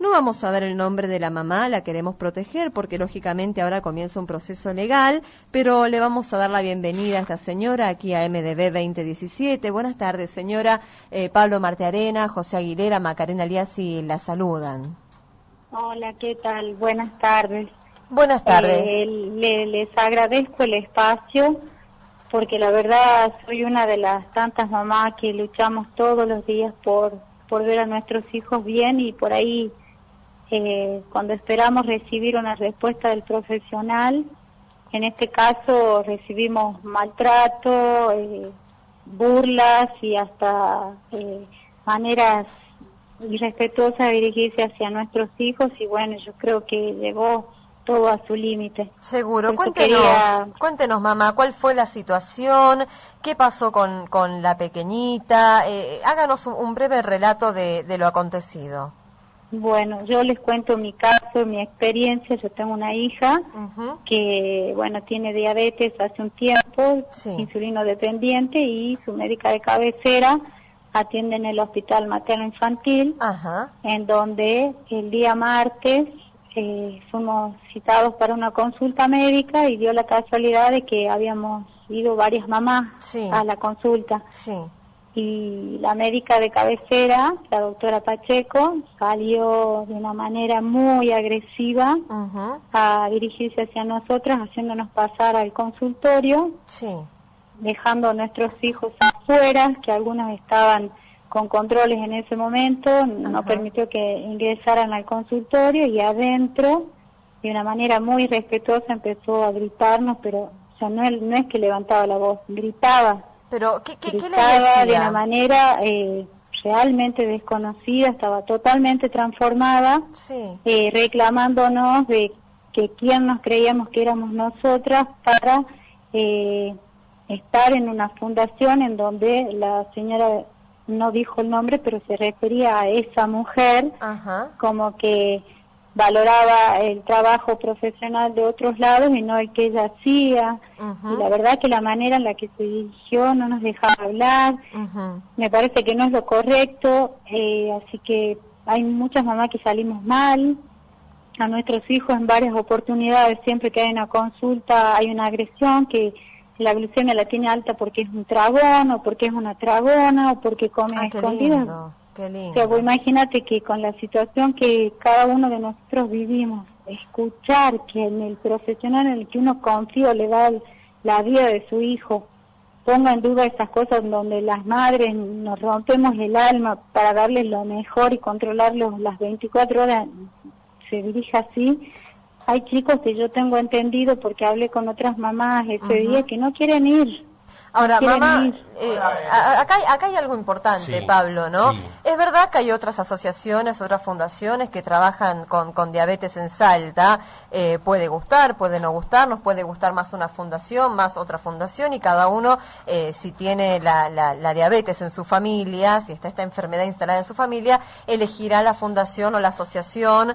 No vamos a dar el nombre de la mamá, la queremos proteger porque lógicamente ahora comienza un proceso legal, pero le vamos a dar la bienvenida a esta señora aquí a MDB 2017. Buenas tardes, señora. Pablo Martearena, José Aguilera, Macarena Liasi la saludan. Hola, ¿qué tal? Buenas tardes. Buenas tardes. Les agradezco el espacio porque la verdad soy una de las tantas mamás que luchamos todos los días por ver a nuestros hijos bien y por ahí cuando esperamos recibir una respuesta del profesional, en este caso recibimos maltrato, burlas y hasta maneras irrespetuosas de dirigirse hacia nuestros hijos y bueno, yo creo que llegó todo a su límite. Seguro. Cuéntenos, mamá, ¿cuál fue la situación? ¿Qué pasó con la pequeñita? Háganos un breve relato de lo acontecido. Bueno, yo les cuento mi caso, mi experiencia. Yo tengo una hija que, bueno, tiene diabetes hace un tiempo, insulino dependiente, y su médica de cabecera atiende en el hospital materno-infantil, en donde el día martes fuimos citados para una consulta médica y dio la casualidad de que habíamos ido varias mamás a la consulta. Y la médica de cabecera, la doctora Pacheco, salió de una manera muy agresiva a dirigirse hacia nosotras, haciéndonos pasar al consultorio, dejando a nuestros hijos afuera, que algunos estaban con controles en ese momento, no permitió que ingresaran al consultorio, y adentro, de una manera muy respetuosa, empezó a gritarnos, pero o sea, no es que levantaba la voz, gritaba. Pero ¿qué le decía? De una manera realmente desconocida, estaba totalmente transformada, reclamándonos de que quién nos creíamos que éramos nosotras para estar en una fundación en donde la señora no dijo el nombre, pero se refería a esa mujer como que valoraba el trabajo profesional de otros lados y no el que ella hacía. Y la verdad que la manera en la que se dirigió no nos dejaba hablar, me parece que no es lo correcto, así que hay muchas mamás que salimos mal. A nuestros hijos en varias oportunidades, siempre que hay una consulta, hay una agresión, que la glucemia la tiene alta porque es un tragón, o porque es una tragona, o porque come a escondidas. Qué lindo. O sea, pues imagínate que con la situación que cada uno de nosotros vivimos, escuchar que en el profesional en el que uno confía le da la vida de su hijo, ponga en duda esas cosas donde las madres nos rompemos el alma para darles lo mejor y controlarlos las 24 horas, se dirige así. Hay chicos que yo tengo entendido, porque hablé con otras mamás ese día, que no quieren ir. Ahora, mamá, acá hay algo importante, Pablo, ¿no? Es verdad que hay otras asociaciones, otras fundaciones que trabajan con diabetes en Salta. Puede gustar, puede no gustar, nos puede gustar más una fundación, más otra fundación, y cada uno, si tiene la diabetes en su familia, si está esta enfermedad instalada en su familia, elegirá la fundación o la asociación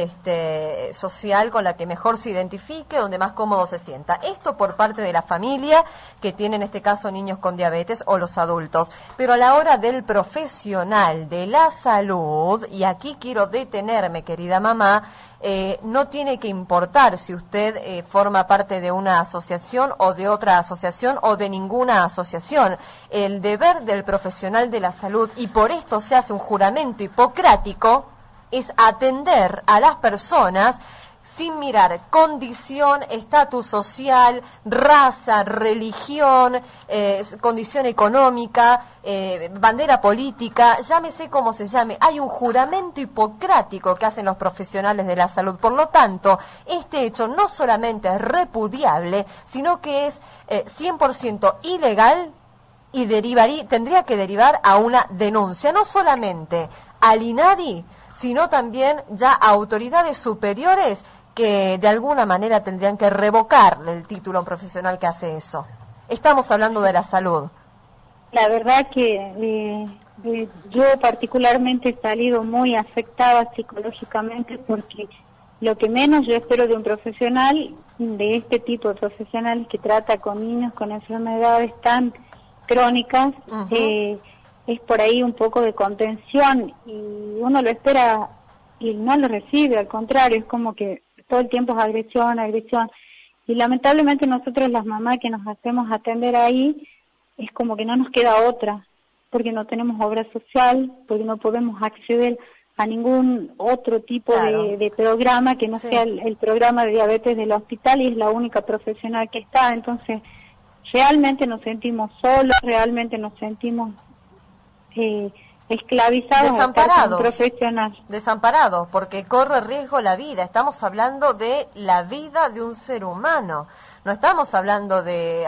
social con la que mejor se identifique, donde más cómodo se sienta. Esto por parte de la familia, que tiene en este caso niños con diabetes, o los adultos. Pero a la hora del profesional de la salud, y aquí quiero detenerme, querida mamá, no tiene que importar si usted forma parte de una asociación o de otra asociación o de ninguna asociación. El deber del profesional de la salud, y por esto se hace un juramento hipocrático, es atender a las personas sin mirar condición, estatus social, raza, religión, condición económica, bandera política, llámese como se llame. Hay un juramento hipocrático que hacen los profesionales de la salud. Por lo tanto, este hecho no solamente es repudiable, sino que es 100% ilegal y tendría que derivar a una denuncia, no solamente al INADI, sino también ya a autoridades superiores que de alguna manera tendrían que revocarle el título a un profesional que hace eso. Estamos hablando de la salud. La verdad que yo particularmente he salido muy afectada psicológicamente, porque lo que menos yo espero de un profesional, de este tipo de profesionales que trata con niños con enfermedades tan crónicas, es por ahí un poco de contención, y uno lo espera y no lo recibe, al contrario, es como que todo el tiempo es agresión, agresión. Y lamentablemente nosotros las mamás que nos hacemos atender ahí, es como que no nos queda otra, porque no tenemos obra social, porque no podemos acceder a ningún otro tipo de programa que no sea el programa de diabetes del hospital, y es la única profesional que está. Entonces realmente nos sentimos solos, realmente nos sentimos esclavizados, desamparados, porque corre riesgo la vida. Estamos hablando de la vida de un ser humano, no estamos hablando de,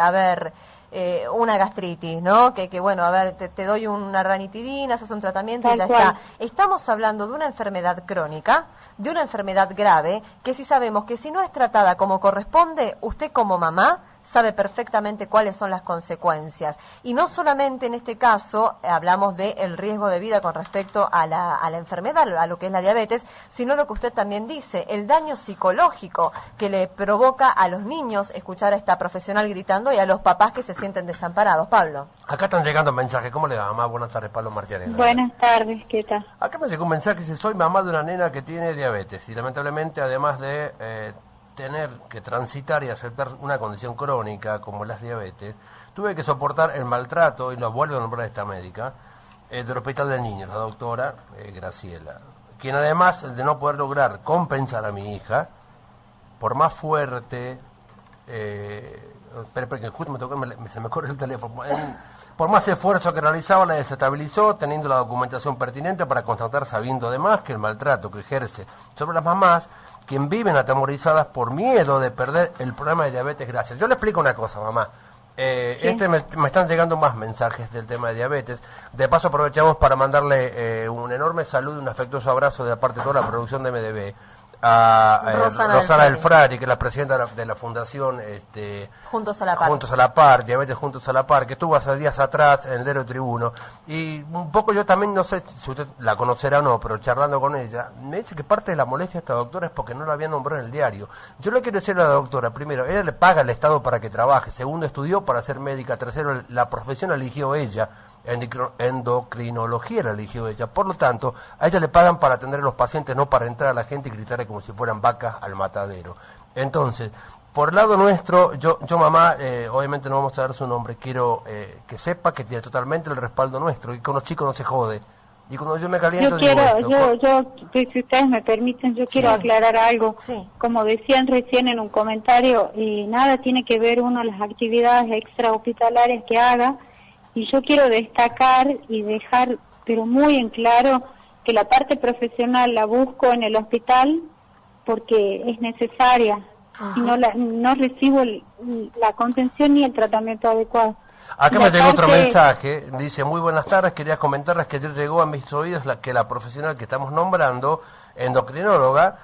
una gastritis, ¿no? Que bueno, te doy una ranitidina, haces un tratamiento y ya está. Estamos hablando de una enfermedad crónica, de una enfermedad grave, que si sabemos que si no es tratada como corresponde, usted como mamá sabe perfectamente cuáles son las consecuencias. Y no solamente en este caso hablamos del riesgo de vida con respecto a la enfermedad, a lo que es la diabetes, sino lo que usted también dice, el daño psicológico que le provoca a los niños escuchar a esta profesional gritando y a los papás que se sienten desamparados. Pablo. Acá están llegando mensajes. ¿Cómo le va, mamá? Buenas tardes, Pablo Martiarena. Buenas tardes, ¿qué tal? Acá me llegó un mensaje que dice: soy mamá de una nena que tiene diabetes y lamentablemente, además de tener que transitar y aceptar una condición crónica como las diabetes, tuve que soportar el maltrato, y lo vuelvo a nombrar a esta médica, del Hospital del Niño, la doctora Graciela, quien además de no poder lograr compensar a mi hija, por más fuerte, espera que justo se me corre el teléfono, por más esfuerzo que realizaba, la desestabilizó, teniendo la documentación pertinente para constatar, sabiendo además que el maltrato que ejerce sobre las mamás, quien viven atemorizadas por miedo de perder el problema de diabetes. Gracias. Yo le explico una cosa, mamá. Me están llegando más mensajes del tema de diabetes. De paso aprovechamos para mandarle un enorme saludo y un afectuoso abrazo de la parte de toda la producción de MDB a Rosana del Frari, que es la presidenta de la fundación Juntos a la Par, Diabetes Juntos a la Par, que estuvo hace días atrás en el Diario Tribuno, y un poco yo también, no sé si usted la conocerá o no, pero charlando con ella, me dice que parte de la molestia de esta doctora es porque no la había nombrado en el diario. Yo le quiero decir a la doctora: primero, ella le paga al Estado para que trabaje; segundo, estudió para ser médica; tercero, la profesión la eligió ella, endocrinología la eligió ella. Por lo tanto, a ella le pagan para atender a los pacientes, no para entrar a la gente y gritarle como si fueran vacas al matadero. Entonces, por el lado nuestro, yo mamá, obviamente no vamos a dar su nombre, quiero que sepa que tiene totalmente el respaldo nuestro, y con los chicos no se jode. Y cuando yo me caliento, si ustedes me permiten, yo quiero aclarar algo. Como decían recién en un comentario, nada tiene que ver uno las actividades extrahospitalarias que haga. Y yo quiero destacar y dejar, pero muy en claro, que la parte profesional la busco en el hospital porque es necesaria. Y no recibo la contención ni el tratamiento adecuado. Acá me llegó otro mensaje, dice: muy buenas tardes, quería comentarles que ayer llegó a mis oídos que la profesional que estamos nombrando, endocrinóloga,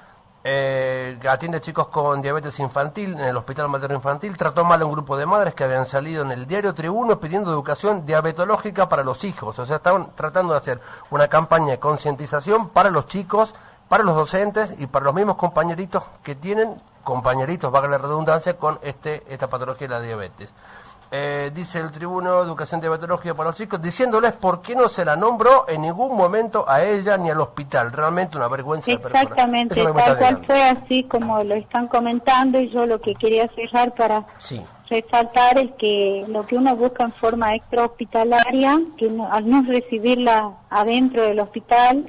atiende chicos con diabetes infantil en el Hospital Materno Infantil, trató mal a un grupo de madres que habían salido en el Diario Tribuno pidiendo educación diabetológica para los hijos. O sea, estaban tratando de hacer una campaña de concientización para los chicos, para los docentes y para los mismos compañeritos que tienen, valga la redundancia, con esta patología de la diabetes. Dice el Tribuno: educación diabetológica para los chicos, diciéndoles por qué no se la nombró en ningún momento a ella ni al hospital. Realmente una vergüenza. Exactamente, tal cual fue así como lo están comentando, y yo lo que quería cerrar para resaltar es que lo que uno busca en forma extrahospitalaria, que al no recibirla adentro del hospital,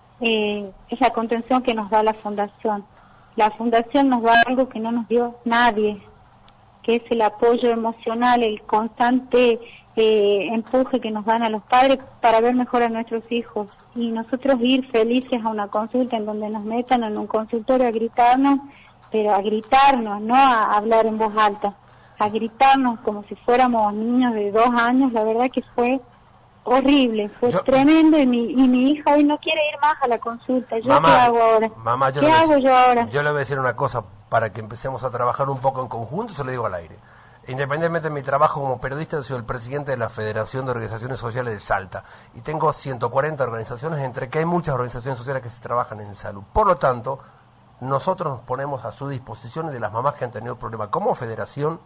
es la contención que nos da la fundación. La fundación nos da algo que no nos dio nadie, que es el apoyo emocional, el constante empuje que nos dan a los padres para ver mejor a nuestros hijos. Y nosotros ir felices a una consulta en donde nos metan en un consultorio a gritarnos, pero a gritarnos, no a hablar en voz alta, a gritarnos como si fuéramos niños de 2 años, la verdad que fue horrible, fue tremendo, y mi hija hoy no quiere ir más a la consulta. ¿Qué hago ahora? Mamá, ¿Qué hago yo ahora? Yo le voy a decir una cosa para que empecemos a trabajar un poco en conjunto, se lo digo al aire. Independientemente de mi trabajo como periodista, soy el presidente de la Federación de Organizaciones Sociales de Salta y tengo 140 organizaciones, entre que hay muchas organizaciones sociales que se trabajan en salud. Por lo tanto, nosotros nos ponemos a su disposición, de las mamás que han tenido problemas como federación,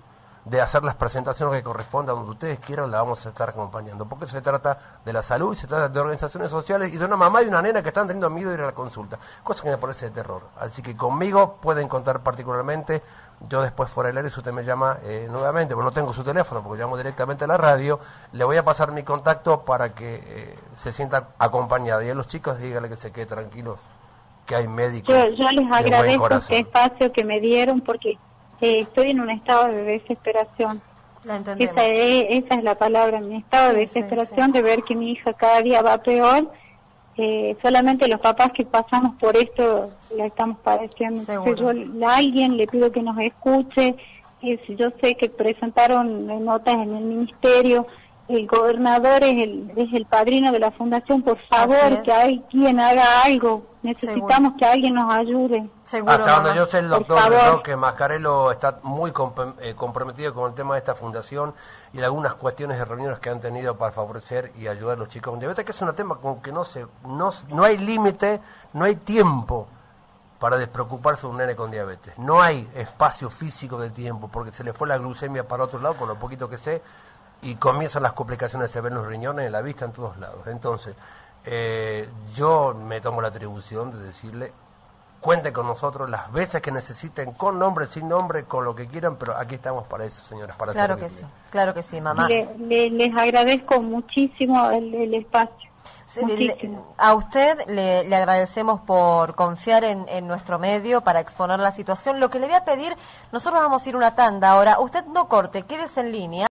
de hacer las presentaciones que correspondan donde ustedes quieran, la vamos a estar acompañando, porque se trata de la salud y se trata de organizaciones sociales y de una mamá y una nena que están teniendo miedo de ir a la consulta, cosa que me parece de terror. Así que conmigo pueden contar particularmente. Yo después fuera del aire, si usted me llama nuevamente, porque no tengo su teléfono, porque llamo directamente a la radio, le voy a pasar mi contacto para que se sienta acompañada. Y a los chicos díganle que se quede tranquilos, que hay médicos. Yo les agradezco este espacio que me dieron, porque estoy en un estado de desesperación. La entendemos. Esa es la palabra, mi estado de desesperación, de ver que mi hija cada día va peor. Solamente los papás que pasamos por esto la estamos padeciendo. Yo a alguien le pido que nos escuche. Yo sé que presentaron notas en el ministerio, el gobernador es el padrino de la fundación. Por favor, que alguien haga algo. Necesitamos que alguien nos ayude. Hasta donde yo sé, el doctor Roque Mascarello está muy comprometido con el tema de esta fundación y algunas cuestiones de reuniones que han tenido para favorecer y ayudar a los chicos con diabetes, que es un tema con que no hay límite, no hay tiempo para despreocuparse de un nene con diabetes. No hay espacio físico de tiempo, porque se le fue la glucemia para otro lado, con lo poquito que sé, y comienzan las complicaciones, se ven los riñones, en la vista, en todos lados. Entonces, yo me tomo la atribución de decirle, cuente con nosotros las veces que necesiten, con nombre, sin nombre, con lo que quieran, pero aquí estamos para eso, señoras, para servirle. Claro que sí, mamá. Les agradezco muchísimo el espacio. A usted le agradecemos por confiar en nuestro medio para exponer la situación. Lo que le voy a pedir, nosotros vamos a ir una tanda ahora, usted no corte, quédese en línea.